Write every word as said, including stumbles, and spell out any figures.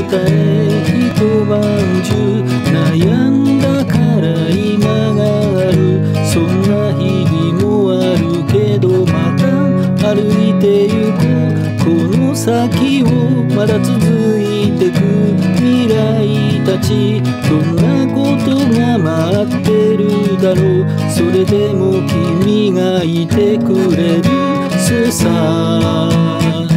え一晩中悩んだから今がある。そんな日々もあるけどまた歩いてゆく。この先をまだ続いてく未来たち、どんなことが待ってるだろう。それでも君がいてくれるそうさ。